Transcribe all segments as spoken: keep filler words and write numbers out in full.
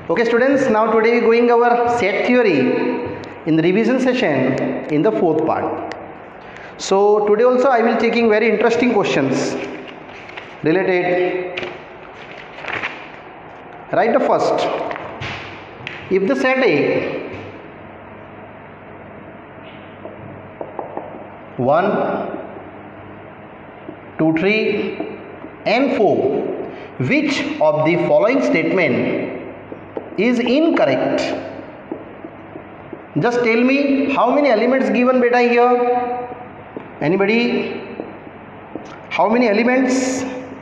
Okay students, now today we are going our set theory in the revision session in the fourth part. So today also I will taking very interesting questions related. Write the first. If the set A one, two, three and four, which of the following statement is incorrect? Just tell me how many elements given beta here. Anybody? How many elements?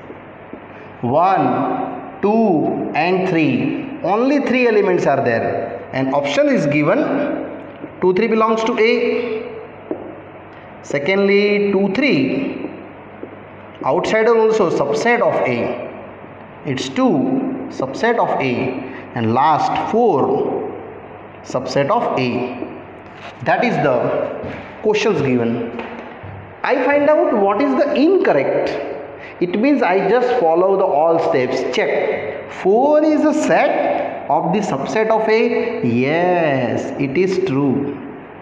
One, two and three. Only three elements are there. And option is given. two, three belongs to A. Secondly, two, three. Outsider also subset of A. It's two subset of A. And last four subset of A. That is the questions given. I find out what is the incorrect. It means I just follow the all steps. Check. four is a set of the subset of A. Yes, it is true.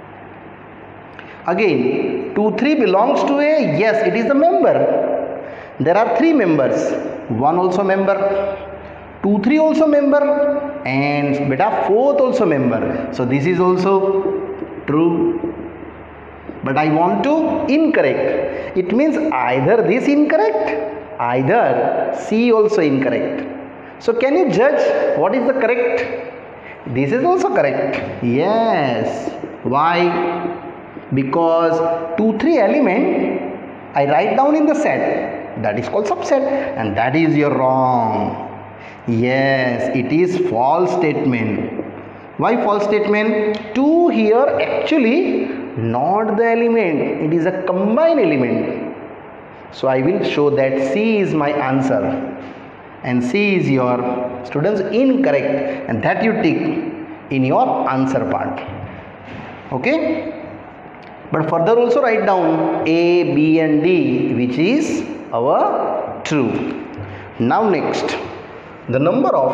Again, two, three belongs to A. Yes, it is the member. There are three members. one also member. two, three also member. And beta fourth also member. So this is also true. But I want to incorrect. It means either this incorrect, either C also incorrect. So can you judge what is the correct? This is also correct. Yes. Why? Because two, three element I write down in the set. That is called subset. And that is your wrong. Yes, it is false statement. Why false statement? two here actually not the element. It is a combined element. So I will show that C is my answer. And C is your students incorrect. And that you tick in your answer part. Okay? But further also write down A, B and D, which is our true. Now next. The number of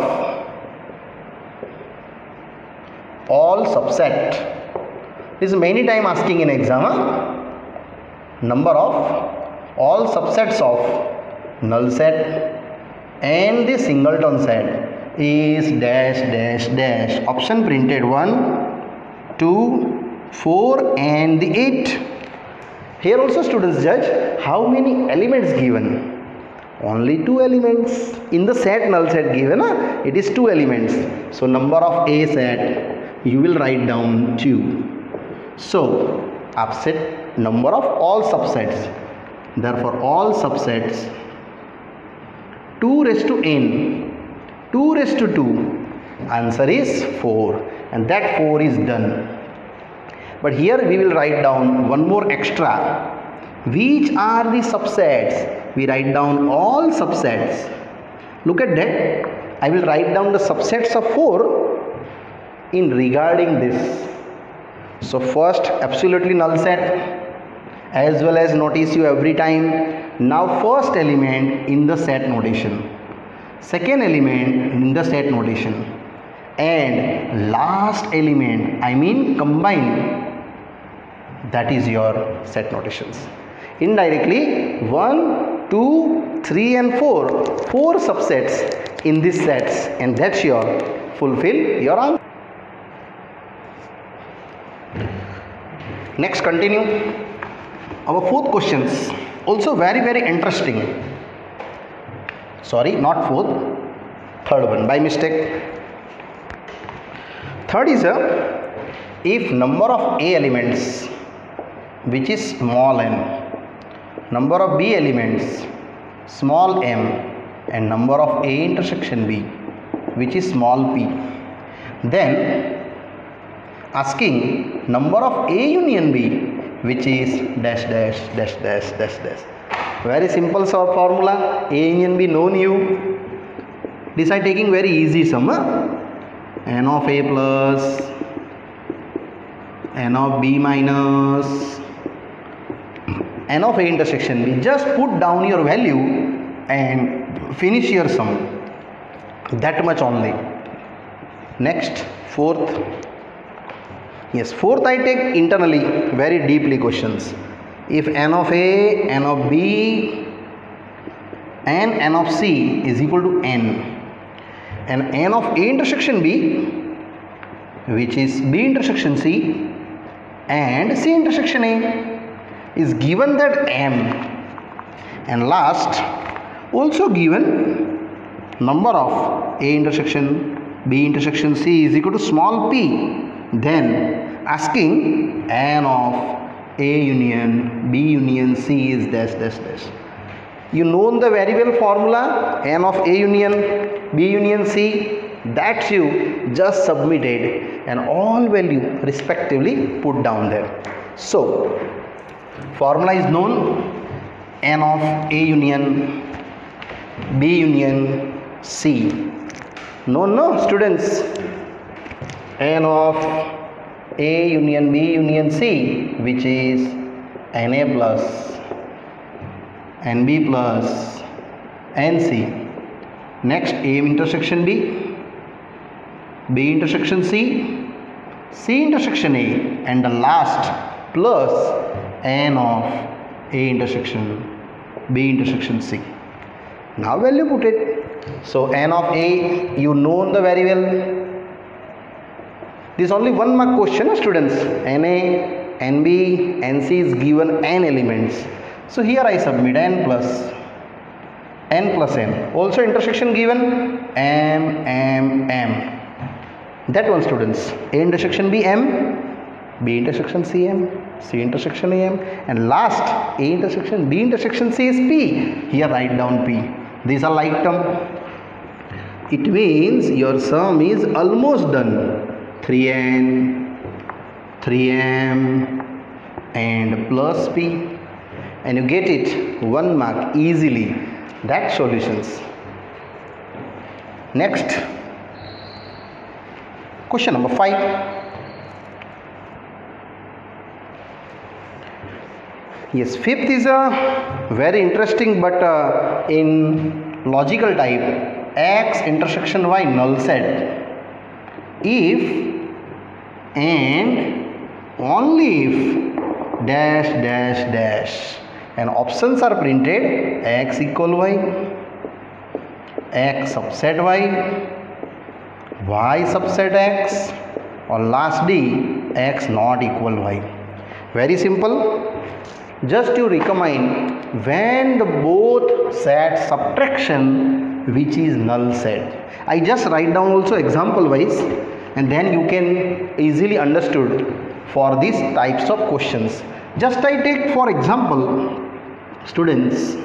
all subset. This is many time asking in exam. Huh? Number of all subsets of null set and the singleton set is dash dash dash. Option printed one, two, four and the eight. Here also students judge how many elements given. Only two elements. In the set null set given, uh, it is two elements. So number of A set, you will write down two. So upset number of all subsets. Therefore all subsets two raised to n, two raised to two. Answer is four. And that four is done. But here we will write down one more extra. Which are the subsets? We write down all subsets. Look at that. I will write down the subsets of four in regarding this. So first absolutely null set, as well as notice you every time. Now first element in the set notation. Second element in the set notation. And last element, I mean combine. That is your set notations. Indirectly one, two, three and four. Four subsets in this sets, and that's your fulfill your answer. Next continue. Our fourth questions. Also very very interesting. Sorry, not fourth. Third one by mistake. Third is a if number of A elements which is small n, number of B elements small m, and number of A intersection B which is small p, then asking number of A union B which is dash dash dash dash dash dash. Very simple sort formula. A union B known you. This I taking very easy sum. Huh? N of A plus N of B minus N of A intersection B. Just put down your value and finish your sum. That much only. Next, fourth. Yes, fourth I take internally very deeply questions. If n of A, n of B and n of C is equal to n, and n of A intersection B, which is B intersection C, and C intersection A is given that m, and last also given number of A intersection B intersection C is equal to small p, then asking n of A union B union C is dash dash dash. You know the very well formula n of A union B union C, that you just submitted and all value respectively put down there. So formula is known, n of A union B union C. No, no students, n of A union B union C, which is N A plus N B plus N C. Next, A intersection B, B intersection C, C intersection A, and the last plus n of A intersection B intersection C. Now value put it. So n of A, you know the very well. This is only one mark question, students. N A, N B, N C is given n elements. So here I submit n plus n plus n. Also intersection given m, m, m. That one, students. A intersection B m, B intersection C m, C intersection A m, and last A intersection B intersection C is P. Here write down P. These are like term. It means your sum is almost done. three n, three m and plus P, and you get it one mark easily. That solutions. Next, question number five. Yes, fifth is a very interesting but uh, in logical type. X intersection Y null set if and only if dash dash dash, and options are printed x equal y, x subset y, y subset x, or last d x not equal y. Very simple. Just you recommend when the both set subtraction which is null set. I just write down also example wise, and then you can easily understood for these types of questions. Just I take for example, students,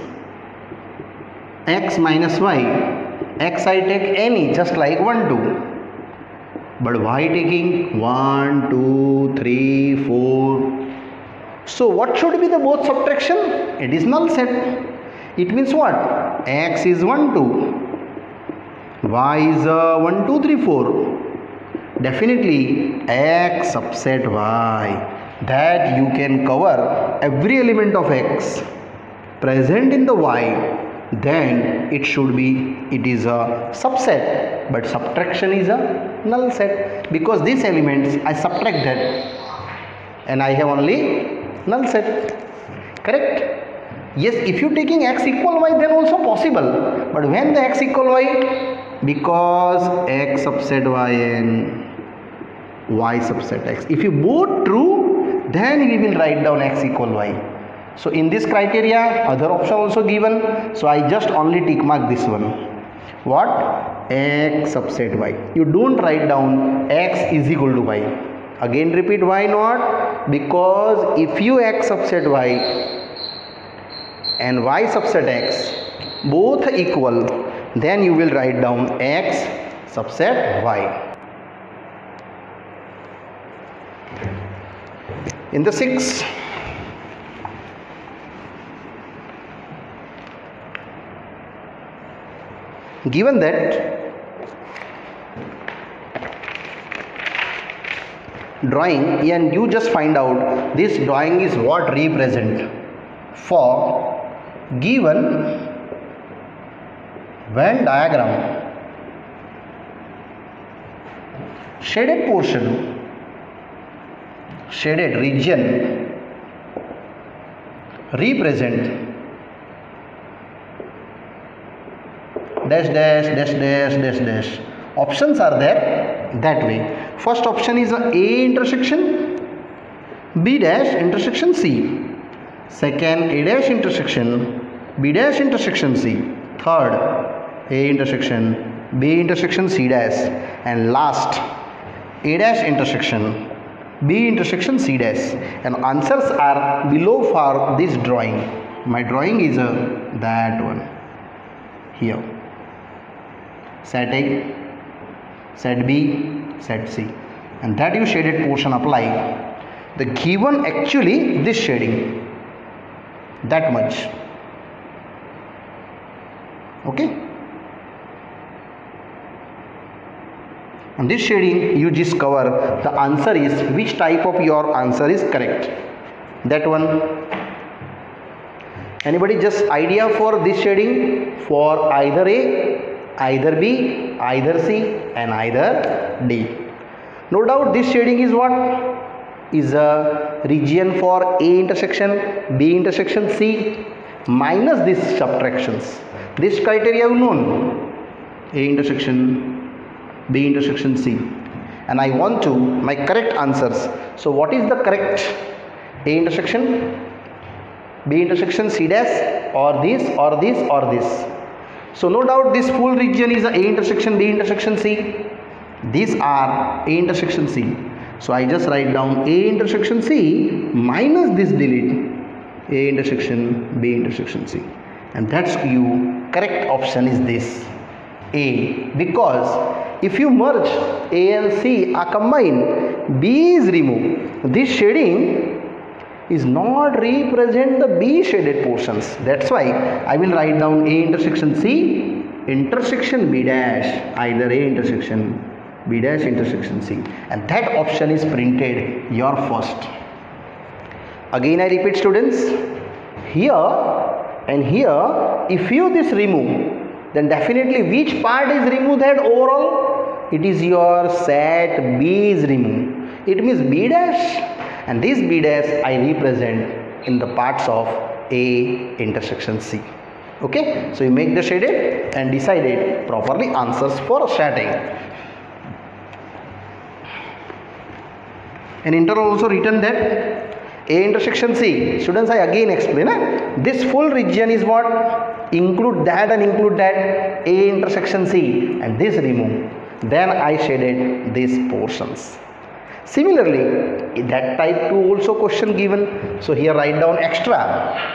x minus y. X I take any, just like one, two, but y taking one, two, three, four. So what should be the both subtraction? It is null set. It means what? X is one, two, y is uh, one, two, three, four. Definitely x subset y, that you can cover every element of x present in the y, then it should be, it is a subset, but subtraction is a null set, because these elements I subtracted and I have only null set. Correct? Yes, if you taking x equal y, then also possible, but when the x equal y, because x subset y and y subset x, if you both true, then we will write down x equal y. So in this criteria, other option also given, so I just only tick mark this one. What? X subset y. You don't write down x is equal to y. Again repeat, why not? Because if you x subset y and y subset x both equal, then you will write down x subset y. In the sixth, given that drawing, and you just find out this drawing is what represent for given Venn diagram shaded portion, shaded region represent dash dash dash dash dash dash. Options are there that way. First option is a A intersection B dash intersection C. Second, A dash intersection B dash intersection C. Third, A intersection B intersection C dash. And last, A dash intersection B intersection C dash. And answers are below for this drawing. My drawing is a that one here. Set A, set B, set C. And that you shaded portion apply. The given actually this shading. That much. Okay. And this shading you discover the answer is which type of your answer is correct. That one. Anybody just idea for this shading for either A, either B, either C and either D. No doubt this shading is what? Is a region for A intersection B intersection C minus these subtractions. This criteria you known. A intersection B intersection C. And I want to my correct answers. So what is the correct A intersection B intersection C dash or this or this or this. So no doubt this full region is a A intersection B intersection C. These are A intersection C. So I just write down A intersection C minus this delete A intersection B intersection C. And that's you correct option is this A, because if you merge A and C are combined, B is removed. This shading is not represent the B shaded portions. That's why I will write down A intersection C intersection B dash, either A intersection B dash intersection C, and that option is printed your first. Again I repeat students, here and here if you this remove, then definitely which part is removed that overall? It is your set B is removed. It means B dash, and this B dash I represent in the parts of A intersection C. Okay, so you make the shaded and decided properly answers for shading. And inter also written that A intersection C. Students, I again explain. Eh? This full region is what? Include that and include that A intersection C and this remove. Then I shaded these portions. Similarly, that type two also question given. So here write down extra.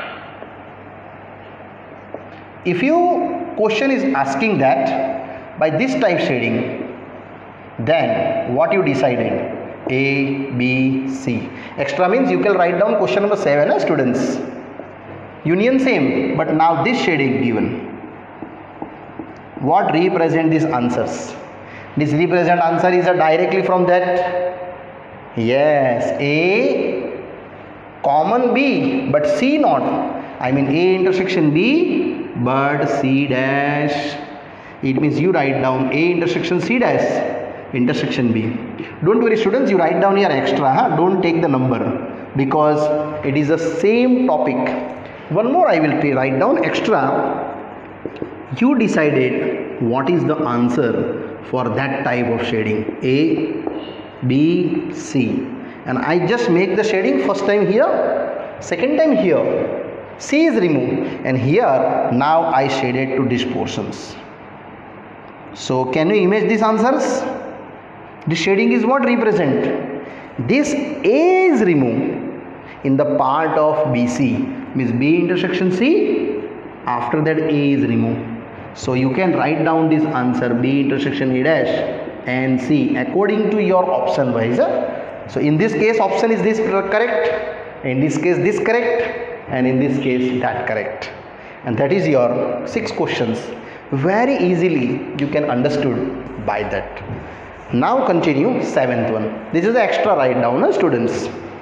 If you question is asking that by this type shading, then what you decided? A, B, C. Extra means you can write down question number seven, eh, students. Union same, but now this shading given. What represent these answers? This represent answer is a directly from that. Yes, A, common B, but C not. I mean A intersection B, but C dash. It means you write down A intersection C dash. Intersection B. Don't worry students, you write down here extra, huh? Don't take the number because it is the same topic. One more I will write down extra. You decided what is the answer for that type of shading, A, B, C, and I just make the shading first time here, second time here. C is removed and here now I shaded to these portions. So can you image these answers? This shading is what represent? This A is removed in the part of B C, means B intersection C, after that A is removed. So you can write down this answer B intersection A dash and C according to your option wise. So in this case option is this correct, in this case this correct, and in this case that correct. And that is your six questions. Very easily you can understood by that. Now continue seventh one. This is the extra write down, uh, students.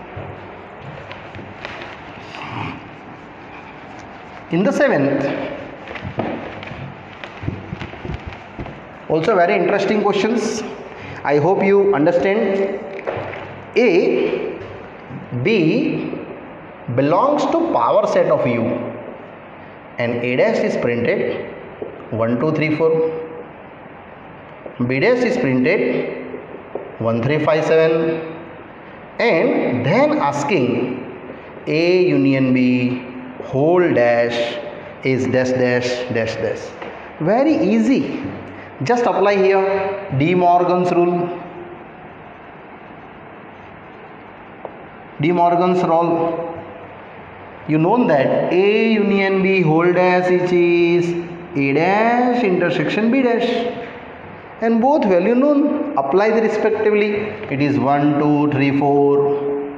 In the seventh, also very interesting questions. I hope you understand. A, B belongs to power set of U, and A dash is printed one two three four. B dash is printed one three five seven, and then asking A union B whole dash is dash dash dash dash. Very easy. Just apply here De Morgan's rule. De Morgan's rule. You know that A union B whole dash which is A dash intersection B dash, and both value known. Apply the respectively. It is one two three four.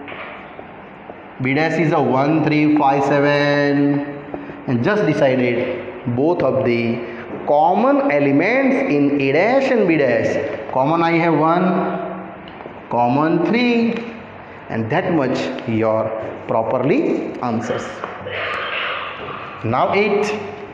B dash is a one three five seven, and just decided both of the common elements in A dash and B dash. Common I have one, common three, and that much your properly answers. Now eight.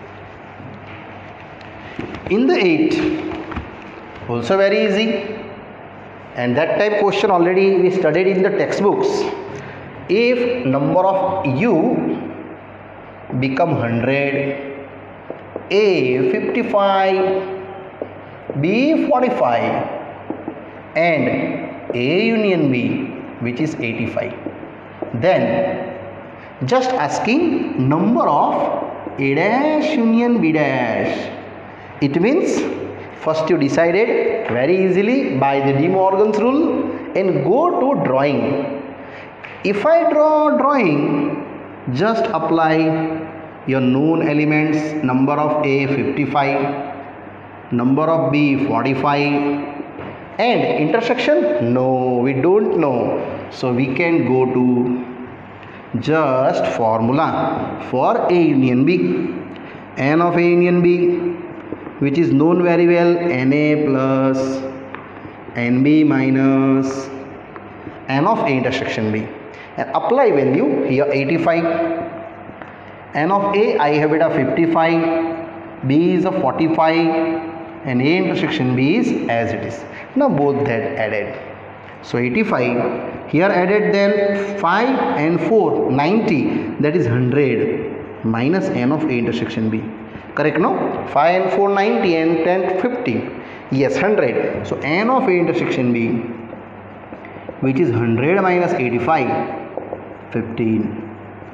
In the eight, also very easy, and that type question already we studied in the textbooks. If number of U become one hundred, A fifty-five, B forty-five, and A union B which is eighty-five, then just asking number of A dash union B dash. It means first you decided very easily by the De Morgan's rule and go to drawing. If I draw drawing, just apply your known elements. Number of A fifty-five, number of B forty-five, and intersection, no, we don't know. So we can go to just formula for A union B. N of A union B, which is known very well, N A plus N B minus N of A intersection B. And apply value here eighty-five. N of A I have it a fifty-five, B is a forty-five, and A intersection B is as it is. Now both that added. So eighty-five here added, then five and four, ninety, that is one hundred minus N of A intersection B. Correct, no? five and four, ninety, and ten, fifty. Yes, one hundred. So N of A intersection B, which is one hundred minus eighty-five, fifteen.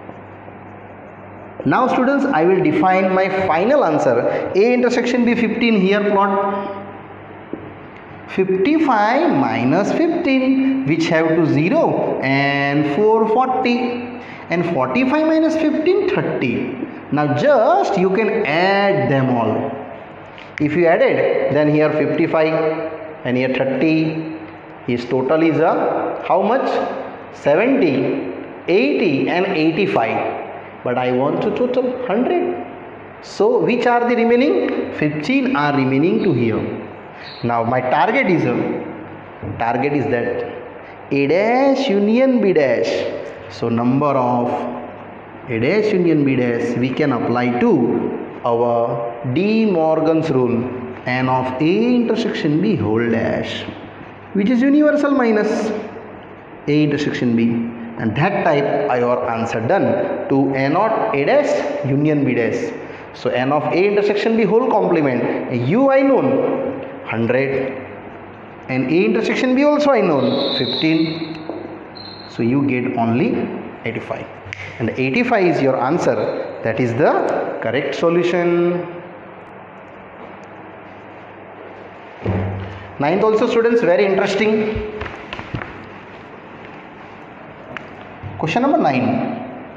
Now students, I will define my final answer. A intersection B fifteen, here plot. fifty-five minus fifteen, which have to zero, and four, forty, and forty-five minus fifteen, thirty. Now just you can add them all. If you added, then here fifty-five and here thirty, his total is a how much? seventy, eighty, and eighty-five. But I want to total one hundred. So which are the remaining? fifteen are remaining to here. Now my target is a target is that A dash union B dash. So number of A dash union B dash we can apply to our De Morgan's rule, N of A intersection B whole dash, which is universal minus A intersection B, and that type I your answer done to A naught A dash union B dash. So N of A intersection B whole complement, U I known one hundred, and A intersection B also I known fifteen. So you get only eighty-five, and eighty-five is your answer. That is the correct solution. Ninth also students, very interesting. Question number nine.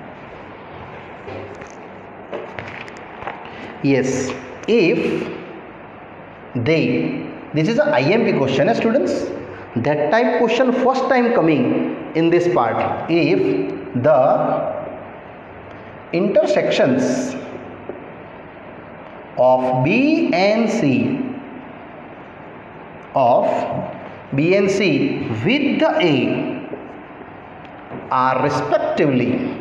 Yes, if they, this is a I M P question, eh, students. That type question first time coming in this part. If the intersections of B and C of B and C with the A are respectively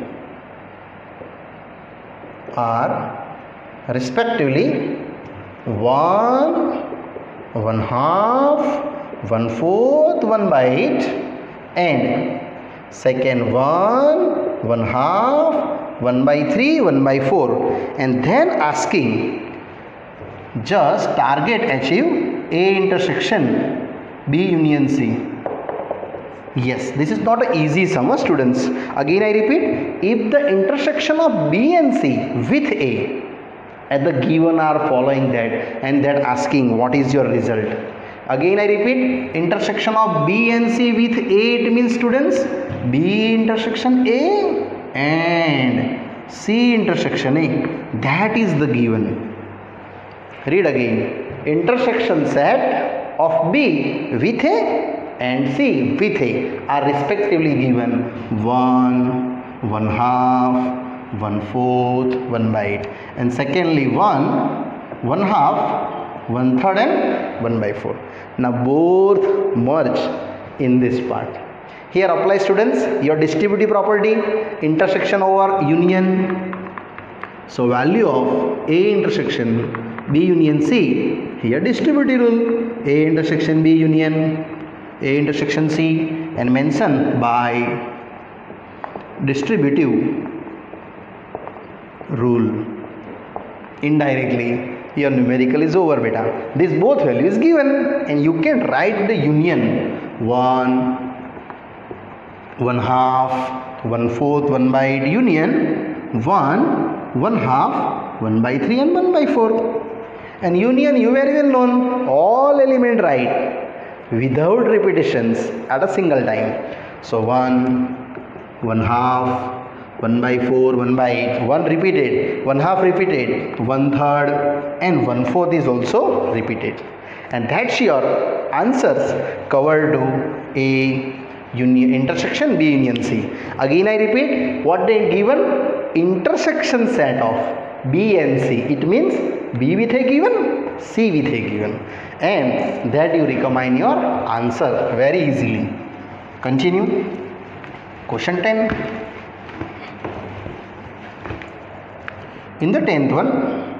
are respectively one, one half, one fourth, one by eight, and second one, one half, one by three, one by four, and then asking just target achieve A intersection B union C. Yes, this is not an easy sum, students. Again I repeat, if the intersection of B and C with A at the given are following that, and that asking what is your result. Again I repeat, intersection of B and C with A, it means students B intersection A and C intersection A, that is the given. Read again, intersection set of B with A and C with A are respectively given one, one half, one fourth, one by eight, and secondly one, one half, one third, and one by four. Now both merge in this part. Here apply, students, your distributive property, intersection over union. So value of A intersection B union C, here distributive rule, A intersection B union A intersection C, and mention by distributive rule. Indirectly your numerical is over, beta. This both value is given, and you can write the union one, one half, one fourth, one by eight, union one, one half, one by three, and one by four. And union you very well known, all element right without repetitions at a single time. So one, one half, one by four, one by eight, one repeated, one half repeated, one third, and one fourth is also repeated. And that's your answers covered to A union intersection B union C. Again I repeat, what they given? Intersection set of B and C. It means B with A given, C with A given, and that you recommend your answer very easily. Continue. Question ten. In the tenth one,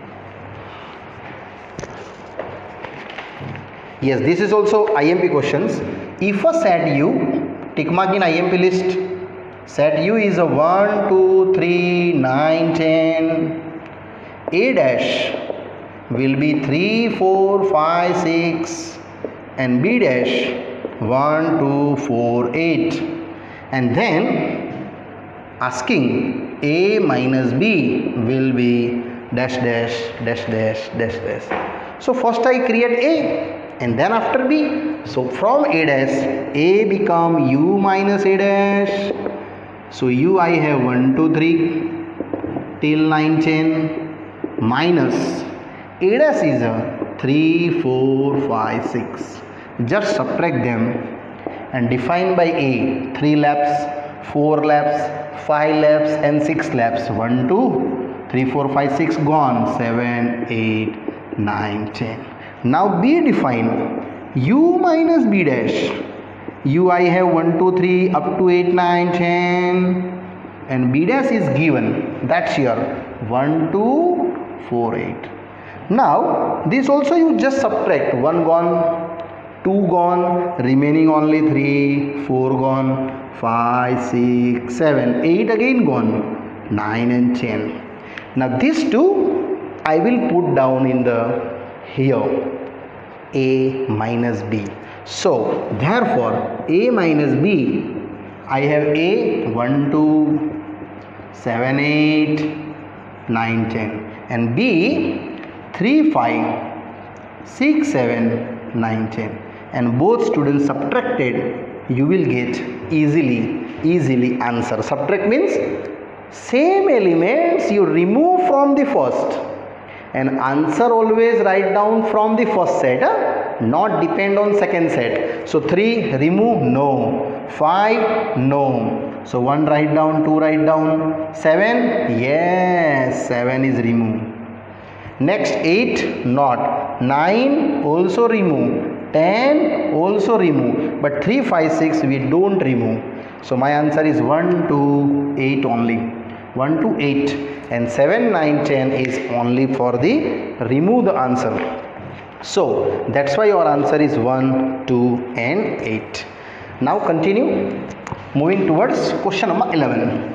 yes, this is also I M P questions. If a set U, tick mark in I M P list, set U is a one, two, three, nine, ten, A dash will be three, four, five, six, and B dash one, two, four, eight, and then asking A minus B will be dash dash dash dash dash dash. So first I create A and then after B. So from A dash, A become U minus A dash. So U I have one, two, three till nine, ten, minus A dash is a three, four, five, six. Just subtract them and define by A three laps, four laps, five laps, and six laps. one, two, three, four, five, six gone. seven, eight, nine, ten. Now B define U minus B dash. U I have one, two, three up to eight, nine, ten, and B dash is given. That's your one, two, four, eight. Now this also you just subtract one gone, two gone, remaining only three, four gone, five, six, seven, eight again gone, nine and ten. Now these two I will put down in the here A minus B. So therefore A minus B, I have A one, two, seven, eight, nine, ten, and B three, five, six, seven, nine, ten, and both students subtracted, you will get easily easily answer. Subtract means same elements you remove from the first, and answer always write down from the first set, huh? Not depend on second set. So three remove, no. Five, no. So one write down, two write down. Seven, yes, seven is removed. Next eight, not. Nine also remove. Ten also remove. But three, five, six we don't remove. So my answer is one, two, eight only. one to eight, and seven, nine, ten is only for the remove the answer. So that's why your answer is one, two and eight. Now continue, moving towards question number eleven.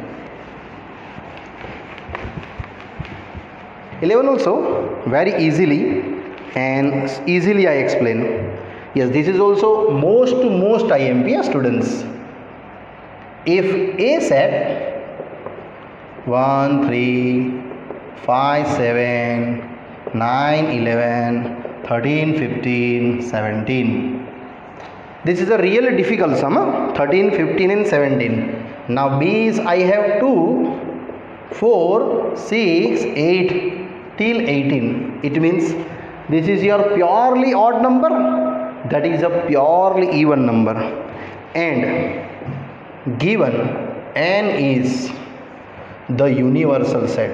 eleven also very easily and easily I explain. Yes, this is also most to most I M P students. If A set one, three, five, seven, nine, eleven, thirteen, fifteen, seventeen. This is a really difficult sum, huh? thirteen, fifteen and seventeen. Now B is I have two, four, six, eight till eighteen. It means this is your purely odd number, that is a purely even number, and given N is the universal set.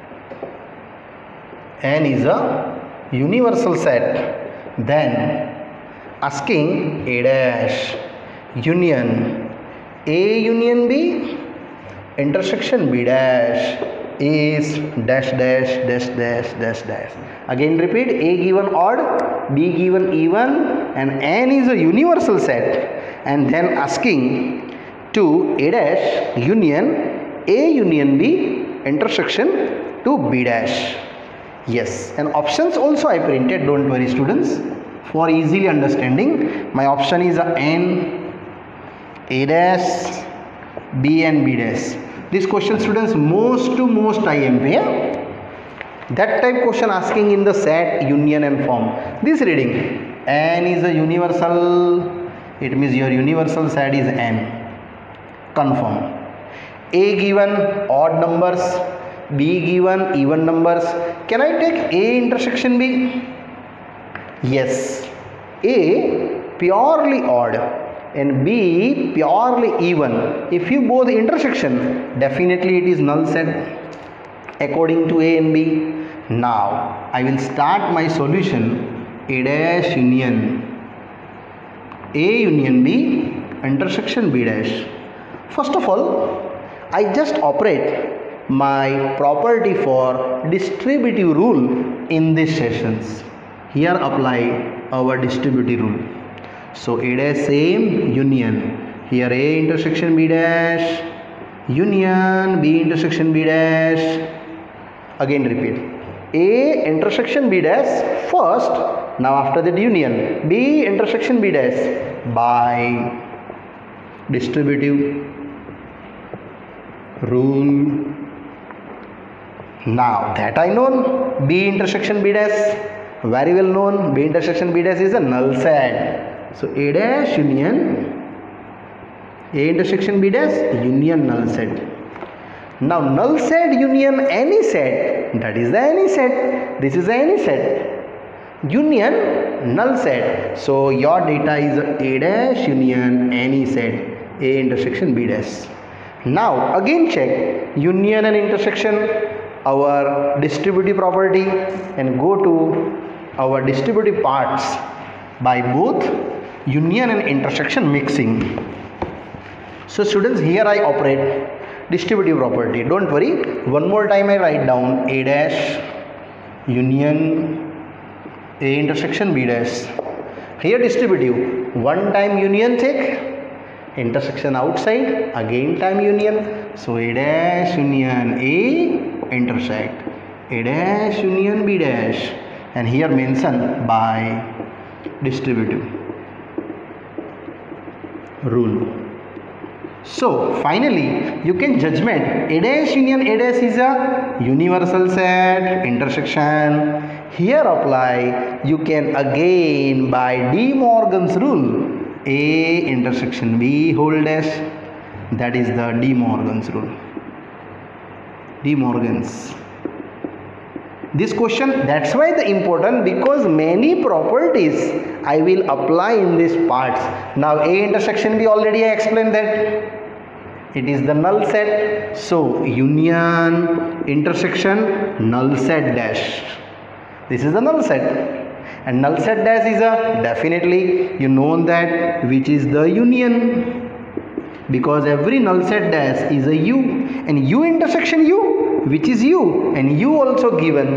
N is a universal set. Then asking A dash union A union B intersection B dash is dash dash dash dash dash dash. Again repeat, A given odd, B given even, and N is a universal set, and then asking to A dash union A union B intersection to B dash. Yes, and options also I printed, don't worry students, for easily understanding. My option is a N, A dash, B and B dash. This question students most to most I M P, yeah? That type question asking in the set, union and form. This reading, N is a universal, it means your universal set is N. Confirm. A given odd numbers, B given even numbers. Can I take A intersection B? Yes. A purely odd and B purely even. If you both intersection, definitely it is null set according to A and B. Now I will start my solution. A dash union A union B intersection B dash. First of all, I just operate my property for distributive rule in these sessions. Here apply our distributive rule. So A dash same union. Here A intersection B dash union B intersection B dash. Again repeat. A intersection B dash first. Now after that union B intersection B dash by distributive rule. Now that I know, B intersection B dash very well known. B intersection B dash is a null set. So A dash union A intersection B dash union null set. Now null set union any set, that is the any set. This is the any set. Union null set. So your data is A dash union any set A intersection B dash. Now again check union and intersection, our distributive property, and go to our distributive parts by both union and intersection mixing. So students, here I operate distributive property. Don't worry, one more time I write down A dash union A intersection B dash. Here distributive, one time union take, intersection outside, again time union. So A dash union A intersect A dash union B dash, and here mention by distributive rule. So finally you can judgment A dash union A dash is a universal set intersection. Here apply, you can again by De Morgan's rule, A intersection B whole dash, that is the De Morgan's rule. De Morgan's. This question, that's why the important, because many properties I will apply in these parts. Now A intersection B, already I explained that it is the null set. So union intersection null set dash. This is the null set, and null set dash is a definitely you know that which is the union, because every null set dash is a U, and U intersection U, which is U, and U also given.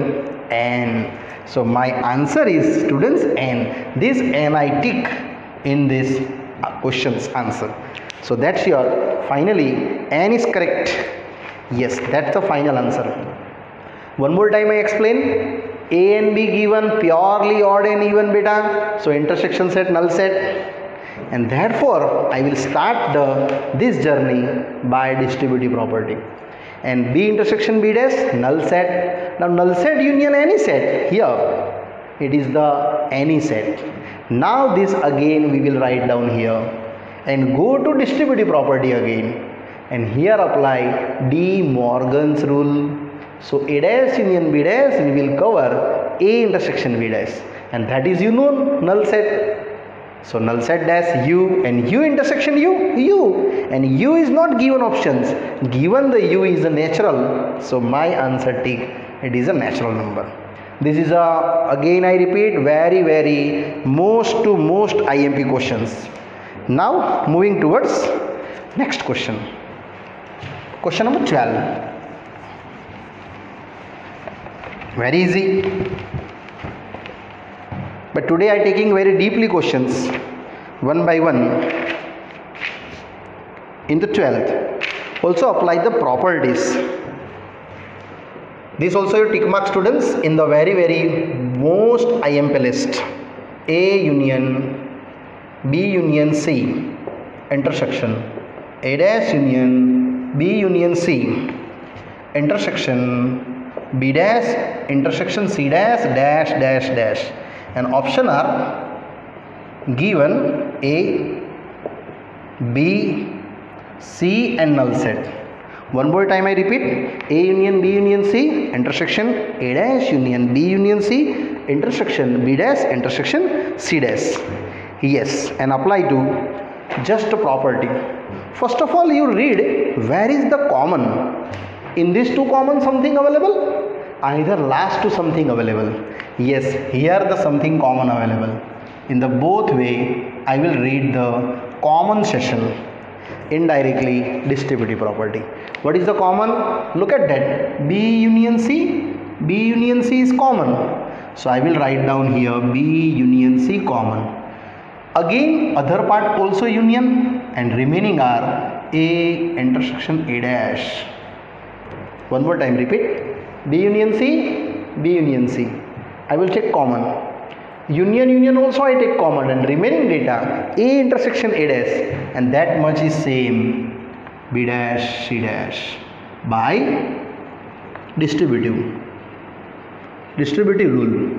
N. So my answer is, students, N. This N I tick in this question's answer. So that's your, finally, N is correct. Yes, that's the final answer. One more time I explain. A and B given purely odd and even beta. So intersection set, null set. And therefore, I will start the, this journey by distributive property. And B intersection B dash, null set. Now null set union any set. Here, it is the any set. Now this again we will write down here. And go to distributive property again. And here apply De Morgan's rule. So A dash union B dash, we will cover A intersection B dash. And that is, you know, null set. So null set dash U, and U intersection U, U. And U is not given options. Given the U is a natural. So my answer tick, it is a natural number. This is a, again I repeat, very very most to most I M P questions. Now moving towards next question. Question number twelve. Very easy. But today I am taking very deeply questions, one by one. In the twelfth, also apply the properties. This also your tick mark, students, in the very very most I M P list. A union B union C intersection. A dash union B union C intersection B dash intersection C dash dash dash dash. And option are given A, B, C and null set. One more time I repeat. A union B union C intersection A dash union B union C intersection B dash intersection C dash. Yes, and apply to just a property. First of all, you read where is the common. In these two common something available? Either last to something available. Yes, here the something common available. In the both way, I will read the common session. Indirectly distributive property. What is the common? Look at that. B union C. B union C is common. So I will write down here B union C common. Again, other part also union, and remaining are A intersection A dash. One more time, repeat. B union C, B union C. I will take common. Union union also I take common, and remaining data A intersection A dash, and that much is same B dash C dash by distributive distributive rule.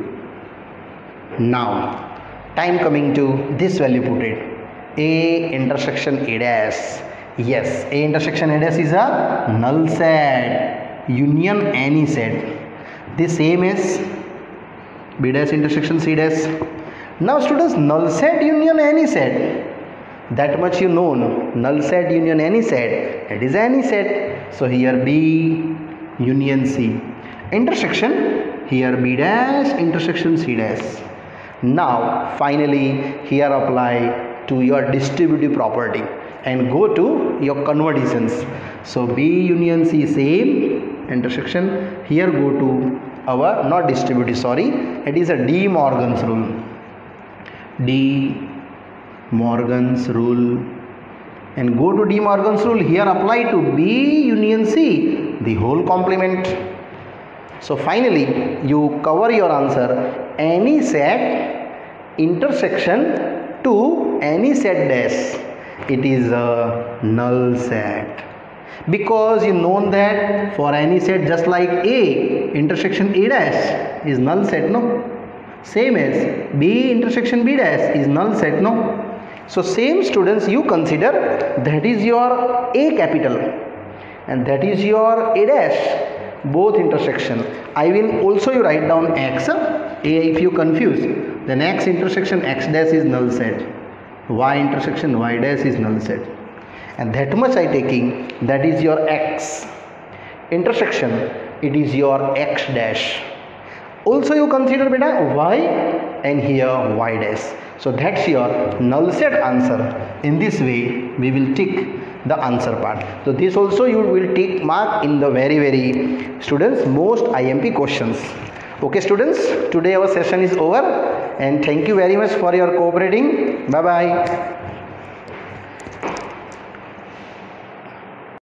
Now time coming to this value, put it A intersection A dash. Yes, A intersection A dash is a null set, union any set. The same as B dash intersection C dash. Now students, null set union any set, that much you know. Null set union any set, it is any set. So here B union C intersection, here B dash intersection C dash. Now finally here apply to your distributive property and go to your conversions. So B union C same intersection, here go to our, not distributive, sorry, it is a De Morgan's rule. De Morgan's rule, and go to De Morgan's rule, here apply to B union C the whole complement. So finally you cover your answer, any set intersection to any set dash, it is a null set. Because you know that for any set, just like A intersection A dash is null set, no? Same as B intersection B dash is null set, no? So same students, you consider that is your A capital and that is your A dash, both intersection. I will also you write down X. A, if you confuse, then X intersection X dash is null set, Y intersection Y dash is null set. And that much I taking, that is your X intersection, it is your X dash. Also you consider beta Y and here Y dash. So that's your null set answer. In this way we will tick the answer part. So this also you will tick mark in the very very students most I M P questions. Okay students, today our session is over and thank you very much for your cooperating. Bye bye.